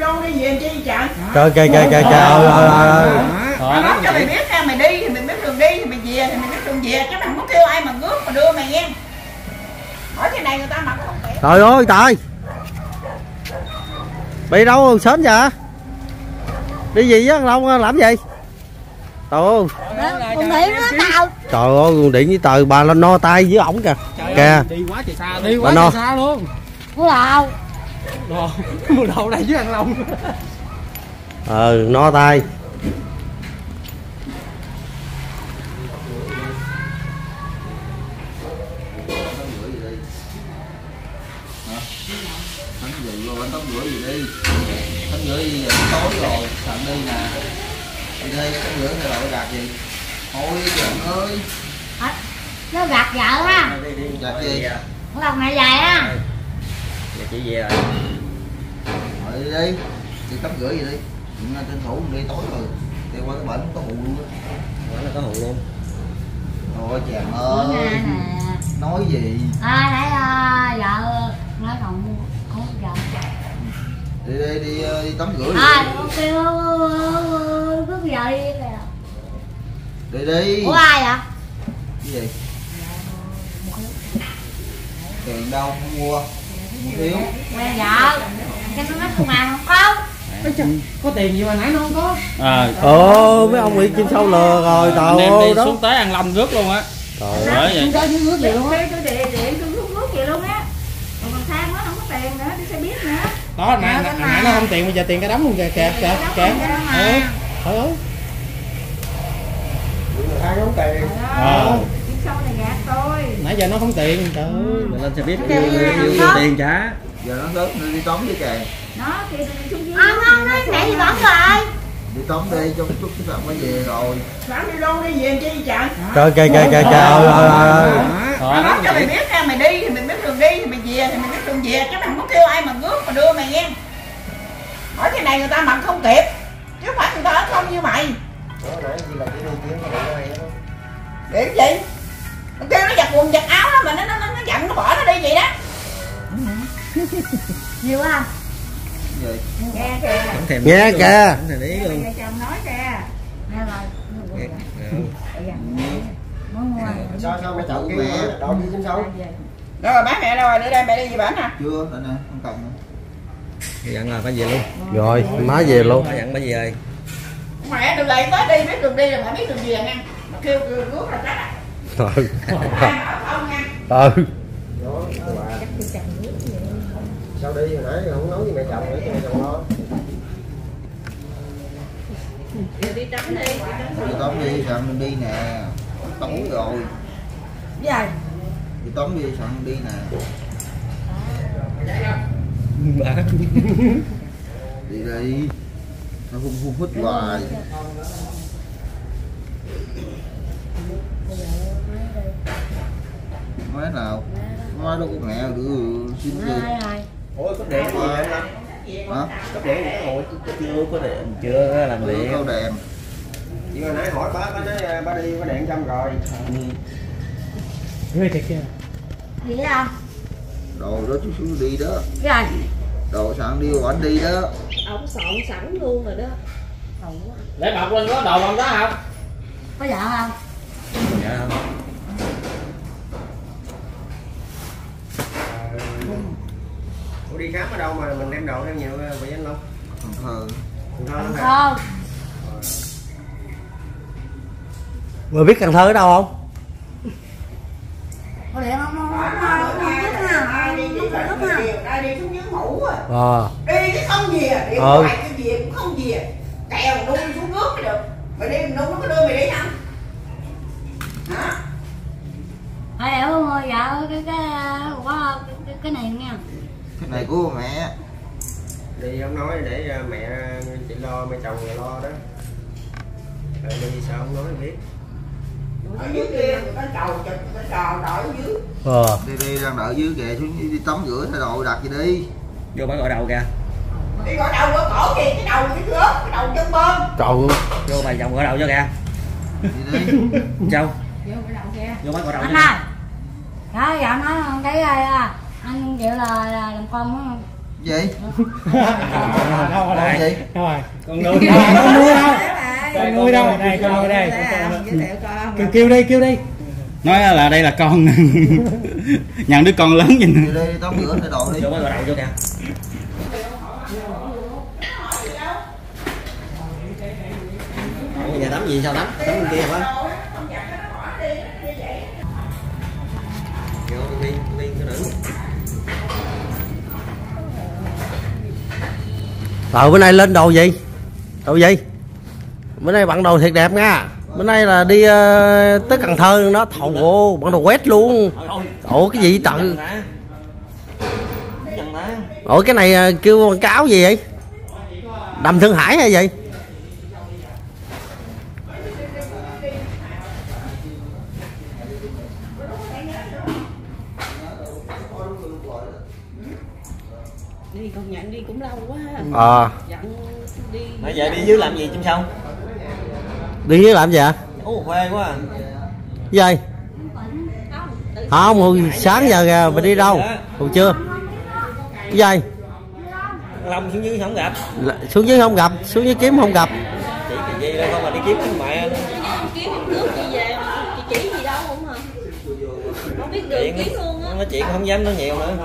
đâu đi về chi trời. Trời kìa Tao nói cho mày biết nha, mày đi thì mày biết đường đi thì mày về thì mày biết đường về, chứ mày không có kêu ai mà rước mà đưa mày nghe. Hỏi cái này người ta mặc không tiện. Trời ơi trời. Bị đâu sến vậy? Đi gì á Long làm gì? Trời ơi. Con điện nó tao. Trời ơi con điện với tờ bà nó no tay với ổng kìa. Kìa. Đi quá trời xa, đi quá trời xa luôn. Mua đồ. Mua đồ đây với thằng Long. No tay. Tắm rửa gì đi, tắm rửa gì tối rồi, sẵn đi nè, đi đây tắm rửa thay đổi gạt gì, thôi trời ơi, nó gạt vợ ha, gạt gì, nó gạt mẹ dài á, Dạ chị về rồi, đi đi, đi tắm rửa gì đi, tranh thủ đi tối rồi, đi qua cái bển có hụ luôn á, nó có hụ luôn, thôi chàng ơi, nói gì, nãy vợ nói không vợ. đi tắm rửa đi. Kêu bước giờ đi kìa. Đi. Của ai vậy? Cái gì? Tiền đâu không mua. Mua thiếu. Quen vợ. Cho nó nói không mà không có. Có tiền gì mà nãy nó không có. Mấy ông bị chim sâu lừa rồi trời ơi. Em đi đó. xuống tới An Long rước luôn á. Trời ơi. Xuống tới dưới rước gì luôn á. Tôi điện tôi rút gì luôn á. Còn thằng Sang nó không có tiền nữa, đi xe buýt nữa. Đó nãy nó không tiền, bây giờ tiền cái đóng luôn kìa. Trời ơi. Ai không tiền. Sau này gạt tôi. Nãy giờ nó không tiền. Trời ơi. Lên xe buýt yêu tiền trả. Giờ nó rớt đi tắm với kìa. Nó kia đi xuống dưới. Không, nó nãy thì bắn rồi. Đi tắm đi, trong chút cái bạn mới về rồi. Sáng đi đâu đi về chi trời. Trời kìa Tao nói cho mày biết nha, mày đi thì mày biết đường đi thì mày về thì mày biết đường về, chứ mày không có kêu ai mà rước mà đưa mày nghe. Hỏi cái này người ta mặc không kịp, chứ không phải người ta ở không như mày. Để cái gì? Nó kêu nó giặt quần giặt áo đó mà nó giận nó bỏ nó đi vậy đó. Nhiều không? Gì? Nghe kìa. Nghe kìa. Nghe chồng nói kìa. Nghe rồi. Muốn mua. Sao mày chọn cái đậu đi trên sâu? Rồi bán mẹ đâu rồi, đưa đây mẹ đi gì bán hả? Chưa, đây nè, không cần nữa. Dặn là phải về luôn. Rồi má về luôn. Dặn phải về. Mẹ đừng lại tới đi, biết đường đi là phải biết đường về nha. Mà kêu rước là chắc à. Không nha. Sao đi hồi nãy không nói với mẹ chồng nữa cho mẹ chồng lo. Đi tắm đi. Đi tắm đi, sẵn đi nè. Tắm rồi. Dạ. Đi tắm đi, sẵn đi nè. Đi đi. Nó phun phít hoài. Máy nào? Máy đâu có nghèo được xin gì. Ủa có điện gì vậy anh? Hả? Có điện gì cái ngồi chưa có điện. Chưa làm điện. Có đèn. Chị hồi nãy hỏi bác nói bác đi có điện xong rồi. Ghê thiệt kìa. Gì không? Đồ đó chú xuống đi đó. Rồi. Đồ sẵn đi của anh đi đó. Ông soạn sẵn luôn rồi đó. Để bọc lên có đồ bằng đó không? Có vợ không? Dạ không. Ủa đi khám ở đâu mà mình đem đồ theo nhiều vậy anh Long? Cần Thơ. Cần Thơ. Người biết Cần Thơ ở đâu không? Có điện không? Ai đi xuống dưới ngủ à. Đi cái không về, đi ngoài cái về cũng không về. Kèo đu xuống nước mới được. Mày đi mình đu nó có đưa mày đi không? Hả? Ai ở vợ cái này nha. Cái này của mẹ. Đi không nói để mẹ chị lo, mẹ chồng người lo đó. Rồi đi sao không nói biết. Ở dưới kia người ta trầu đợi dưới. Đi đang đợi dưới kìa, xuống đi tắm rửa thay đồ đặt gì đi. Vô bác gọi đầu kìa. Đi gọi đầu gọi cổ gì, cái đầu cái gớp, cái đầu chân bơm. Trời. Vô bài vòng gọi đầu cho kìa. Đi đi. Châu. Vô cái đầu kia. Vô bác gọi đầu cho Anh ơi. Đó dạo nói cái anh chịu là làm con đúng không? Gì? kìa. gì? Đâu rồi? Con nuôi đâu? Con nuôi đâu? Con nuôi đâu? Đây, con nuôi đây. Kêu đi. Nói là đây là con. Nhận đứa con lớn nhìn. Đi tao rửa thay đồ đi. Vô mới gội đầu vô kìa. Nhà tắm gì sao tắm? Tắm bên kia hả? Vô đi cái nữ. Bữa nay lên đồ gì? Đồ gì? Bữa nay bận đồ thiệt đẹp nha. Bữa nay là đi tới Cần Thơ nó thầu bận đồ quét luôn. Ủa cái gì trời? Ủa cái này kêu quảng cáo gì vậy? Đầm Thượng Hải hay gì? Đi con nhận đi cũng lâu quá. Đi. Nãy giờ đi dưới làm gì Chim Sông? Đi dưới làm gì ạ? Khoe quá à. Gì? Không, hồi sáng giờ kìa, mình đi đâu? Hồi trưa. Gì? Long xuống dưới không gặp. Xuống dưới không gặp, xuống dưới kiếm không gặp. Chỉ cái gì đâu không mà đi kiếm mẹ. Kiếm nước đi về chị chỉ gì đâu không hả? Không biết đường kiếm luôn á. Nói chuyện không dám nói nhiều nữa.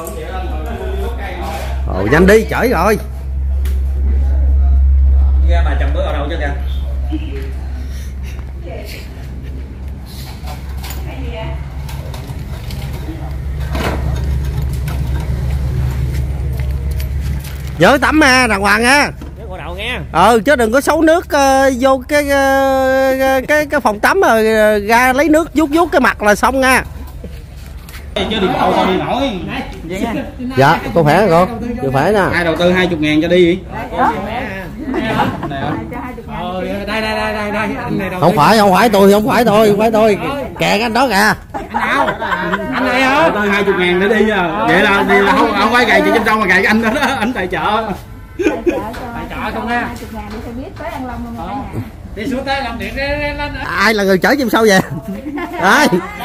Ồ, nhanh đi, chởi rồi. Ra bà chồng bữa ở đâu cho kìa. Nhớ tắm ha, đàng hoàng ha. Nhớ đầu nghe. Chứ đừng có xấu nước vô cái phòng tắm rồi ra lấy nước vuốt cái mặt là xong nha. Chứ đi bộ sao đi nổi. Dạ, có phải không con? Chưa phải nè. Ai đầu tư 20.000 cho đi vậy? Đây. Không phải tôi. Kìa anh đó kìa. Anh này hả? Đầu tư 20.000 để đi à. Vậy là không phải gầy chị Chim Sông mà gầy anh đó, anh tài trợ. Tài trợ không nha. Đi xuống tới làm điện lên. Ai là người chở Chim Sâu về? Ai?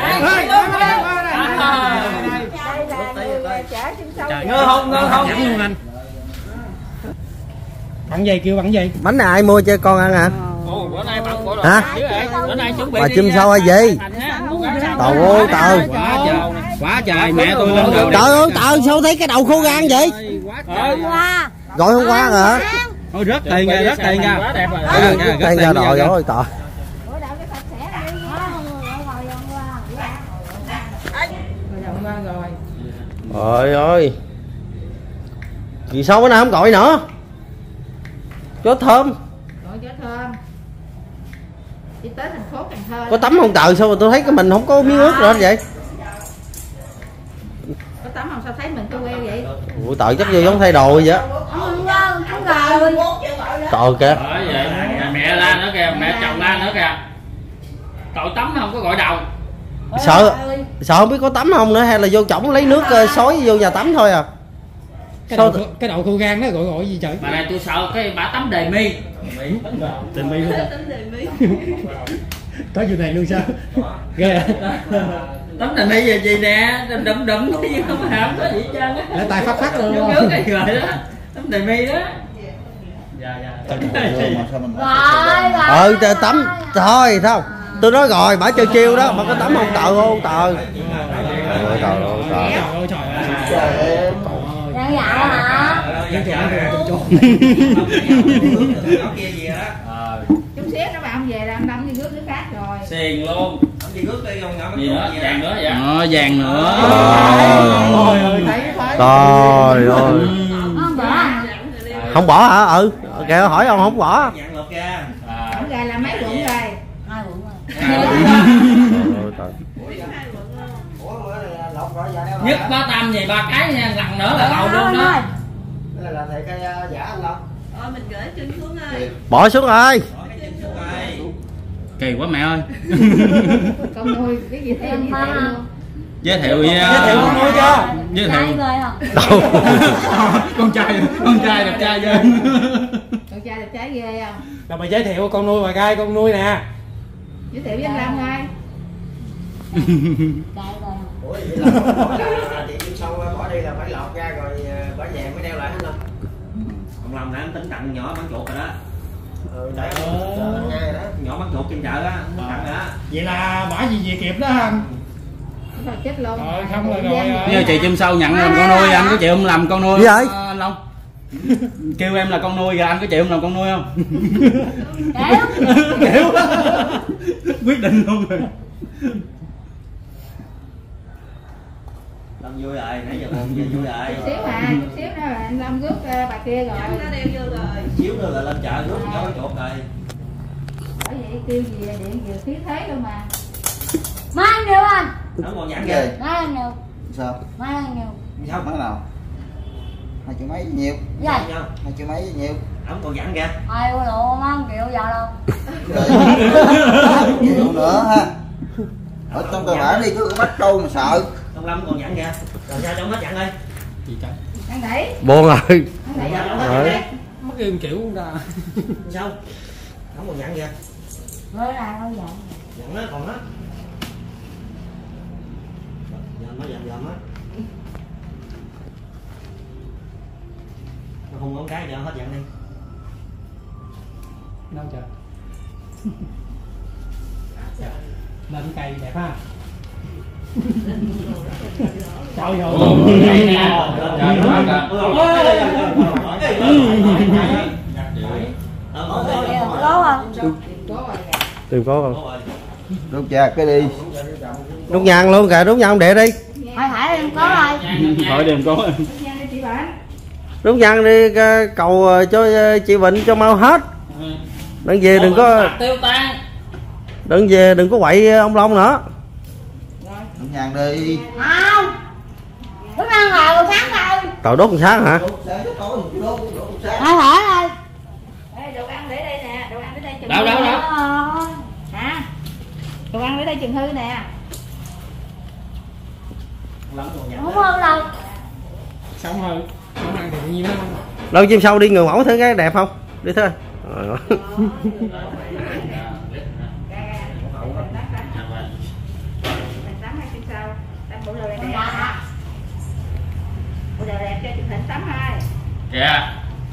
Ngơ không. Luôn anh. Bắn gì kêu bắn gì? Bánh này ai mua cho con ăn hả? Bữa nay bận bộ hả? Bữa nay chuẩn bị bà Chim Sâu hay gì? Trời Quá trời mẹ tôi lên đầu. Trời ơi sao thấy cái đầu khô gan vậy? Gọi hôm qua hả? Thôi rớt tiền ra. Rớt tiền ra rồi trời. Trời ơi. Vì sao bữa nay không gọi nữa? Chó thơm. Gọi chó thơm. Đi tới thành phố Cần Thơ. Có tắm không trời sao mà tôi thấy cái mình không có miếng ướt rồi vậy? Có tắm không sao thấy mình tôi queo vậy? Ủa trời chắc vô giống thay đồ vậy á. Trời kìa. Mẹ la nữa kìa, mẹ chồng la nữa kìa. Tội tắm không có gọi đầu. Sợ không biết có tắm không nữa hay là vô chổng lấy nước xối vô nhà tắm thôi à? Cái đầu khô gan đó gọi gì trời? Mà này tôi sợ cái bả tắm đề mi. Đề mi luôn. Có chuyện này luôn sao? Ghê à? Tắm đề mi gì nè, đậm cái gì không hàm có gì hết trơn á. Lại tài phát luôn. Nhớ cái rồi đó. Tắm đề mi đó. Tắm thôi không. Tôi nói rồi, bả chơi chiêu đó, mà có tắm không tợ không tợ. Trời ơi. Dạ hả? Chút xíu nó bạn về là anh đâm đi rước nước khác rồi. Xiền luôn. Đi rước đi không nhỏ. Gì nữa? Vàng nữa vậy? Vàng nữa. Trời ơi. Không bỏ hả? Kìa hỏi ông không bỏ. Không gà là mấy quận rồi. 2 quận rồi. Nhất bá tâm gì 3 cái nha, lần nữa là đầu luôn đó. Là thầy cái giả anh Long. Mình gửi chân xuống ơi. Bỏ xuống rồi. Kỳ quá mẹ ơi. Con nuôi cái gì thế gì thế luôn. Giới thiệu con nuôi cho. Giới thiệu. Đâu. Con trai đẹp trai ghê. Con trai đẹp trai ghê không? Rồi mà giới thiệu con nuôi bà gai con nuôi nè. Giới thiệu với anh Long ơi. Ủa vậy là chị Chim Sâu bỏ đi là phải lọt ra rồi bỏ vàng mới đeo lại hết không? Ông Long nãy anh tính tặng nhỏ bán chuột rồi đó. Đấy, ngay đó. Nhỏ bán chuột trên chợ á, tặng rồi đó. Vậy là bả gì về kịp đó anh. Rồi chết luôn. Rồi không rồi rồi. Như chị chim sâu nhận làm con nuôi, anh có chịu không làm con nuôi? Gì vậy? Anh Long. Kêu em là con nuôi rồi anh có chịu không làm con nuôi không? Kiểu quyết định luôn rồi. Long vui rồi, nãy giờ buồn giờ vui rồi. Chút xíu nữa là anh Long rước bà kia rồi. Nó đeo vô rồi. Xíu nữa là lên chợ rước nhỏ bán chuột rồi. Bởi vậy kêu gì điện vừa khí thế luôn mà. Mai ăn nhiều anh. Nó còn dặn kìa. Mai ăn nhiều. Sao? Mai ăn nhiều. Sao? Má nào? 2 triệu mấy nhiều? Gì? 2 triệu mấy nhiều? Ông còn dặn kìa. Ai có lộ má 1 triệu giờ đâu. Nhiều nữa ha. Ở trong tờ bản đi cứ bắt trâu mà sợ. Ông Lâm còn dặn kìa. Rồi sao cho hết dặn đi. Gì trời. Ăn đẩy. Buồn rồi. Ăn đẩy Rồi. Mất im kiểu không ra. Sao? Ông còn dặn kìa. Mới ra đâu vậy? Dặn nó còn đó. Dặn á. Nó hung con cái cho hết dặn đi. Đâu trời. Lên cây đẹp ha. Trời ơi. Có không? Tìm có không? Đốt chạc cái đi. Đốt nhang luôn kìa, đốt nhang ông đệ đi. Phải em có rồi. Hỏi đêm có. Đốt nhang đi cầu cho chị Vịnh cho mau hết. Đừng về đừng có Tiêu tan. đừng về đừng có quậy ông Long nữa. Đốt nhang đi. Không. Lúc ăn rồi sáng rồi. Cậu đốt sáng hả? Ai hỏi ơi. Đồ ăn để đây nè, đồ ăn để đây chừng Đâu đâu đâu. Hả? Đồ ăn để đây chừng hư nè. Không hơn đâu. Xong rồi. Không ăn thì tự nhiên nó. Lâu chim sâu đi người mẫu thử cái đẹp không? Đi thôi. Bộ đồ đẹp cho chụp hình tắm hai. Dạ.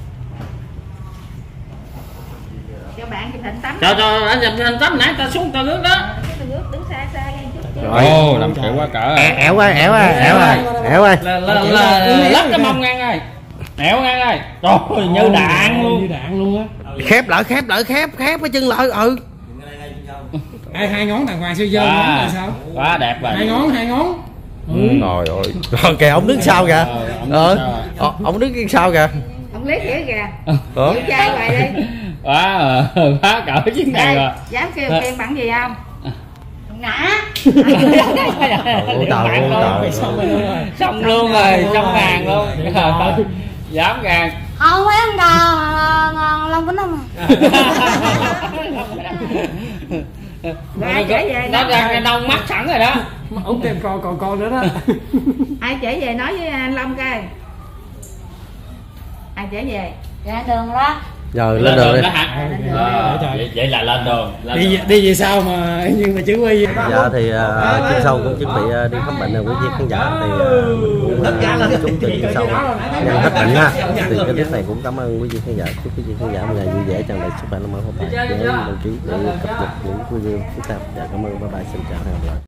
Cho bạn chụp hình tắm. Cho anh tắm nãy ta xuống ta nước đó. Cái nước đứng xa xa ngay chút. Ồ, làm kiểu quá cỡ. Ẻo ơi, ẻo ơi, ẻo ơi, ẻo ơi. Lắc cái mông ngang ơi. Ẻo ngang ơi. Trời như đạn luôn. Như đạn luôn á. Khép lại, khép cái chân lại. Ừ. Hai ngón đàng hoàng siêu dơ ngón là sao? Quá đẹp rồi. Hai ngón. Rồi rồi. Kìa ông đứng sau kìa. Ông đứng sau kìa. Ông liếc kìa kìa. Ủa? Chịu chơi hoài đi. Quá cỡ chiến này rồi. Dám kêu khen bằng gì không? Nã. Xong luôn rồi, xong ngàn luôn. Dám ngàn. Không phải ăn gà Long Vĩnh không à. Ai trở về Nó ra cái nông mắt sẵn rồi đó. Ống thêm con nữa đó. Ai trở về nói với anh Long coi. Ai trở về? Dạ đường đó. Rồi lên đường đi. Vậy là lên đường. Đi về sao mà nhưng mà chỉ huy. Dạ thì chim sâu cũng chuẩn bị đi khám bệnh quý vị khán giả thì mình cũng chúc cho chim sâu nhanh hết bệnh ha. Thì cái clip này cũng cảm ơn quý vị khán giả, chúc quý vị khán giả một ngày vui vẻ, tràn đầy sức khỏe, năm mới phát tài, để đăng ký để cập nhật những video phức tạp. Dạ cảm ơn, bye bye, xin chào, hẹn gặp lại.